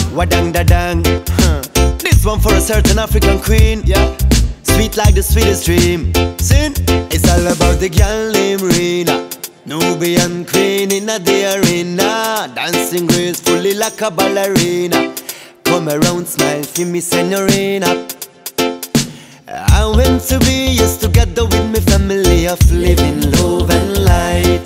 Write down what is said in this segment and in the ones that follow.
Wadang da dang. This one for a certain African queen. Yeah. Sweet like the sweetest dream. Sin. It's all about the girl named Reena, Nubian queen in the arena, dancing gracefully like a ballerina. Come around, smile for me, Senorina. I went to be used together with my family of living love and light,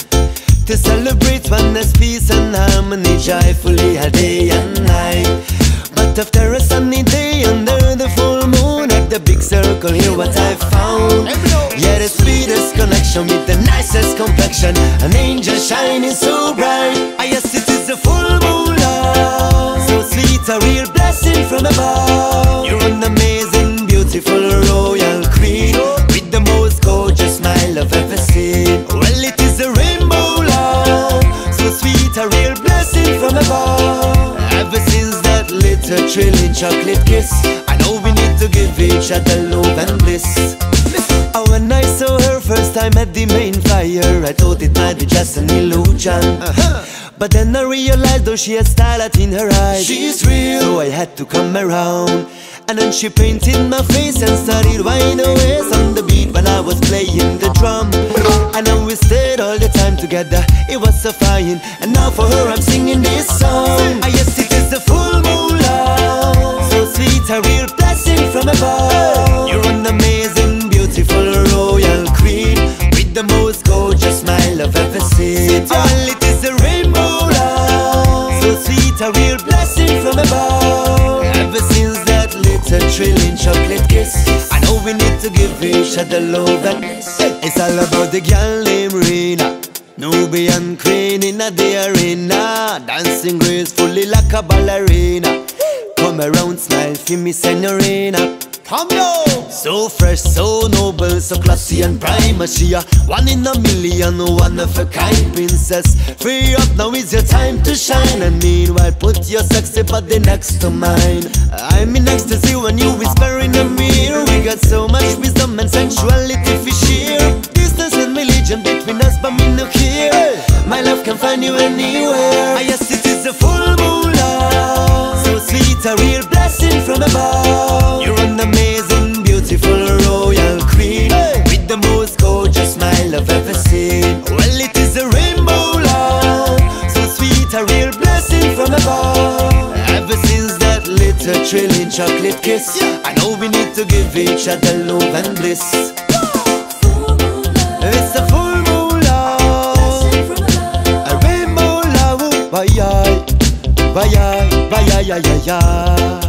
to celebrate oneness, peace and harmony, joyfully a day and night. But after a sunny day under the full moon at the big circle, here what I found. Yeah, the sweetest connection with the nicest complexion, an angel shining so bright. I guess it is a full moon love, so sweet, a real blessing from above. You're an amazing, beautiful royal queen, with the most gorgeous smile I've ever seen. Well, it is a rainbow love, so sweet, a real blessing from above. Ever since that little thrilling chocolate kiss, I know we need to give each other love and bliss. Oh, when I saw her first time at the main fire, I thought it might be just an illusion. But then I realized though she had starlight in her eyes, she's real. So I had to come around, and then she painted my face and started whining away on the beat when I was playing the drum. And then we stayed all the time together, it was so fine. And now for her I'm singing this song. I guess it is a full moon love, so sweet, a real blessing from above. You're an amazing, beautiful royal queen, with the most gorgeous smile I've ever seen. Well, it is a rainbow love, so sweet, a real blessing from above. Ever since that little thrilling chocolate kiss, I know we need to give each other love and bliss. It's all about the girl named Reena, Nubian queen in the arena, dancing gracefully like a ballerina. Come around, smile for me, Senorina. Come on! So fresh, so noble, so classy and prime. She a one in a million, one of a kind princess. Free up, now is your time to shine. And meanwhile, put your sexy body next to mine. I'm in ecstasy when you whisper in the mirror. We got so much wisdom and sensuality for share. Distance and religion between us, but me no care. My love can find you anywhere. Yes, it is a full moon love, so sweet, a real blessing from above. You're an amazing, beautiful royal queen, with the most gorgeous smile I've ever seen. Well, it is a rainbow love, so sweet, a real blessing from above. Ever since that little thrilling chocolate kiss, I know we need to give each other love and bliss. It's a full moon love, a rainbow love. Bye, bye, bye, bye, bye, bye, bye.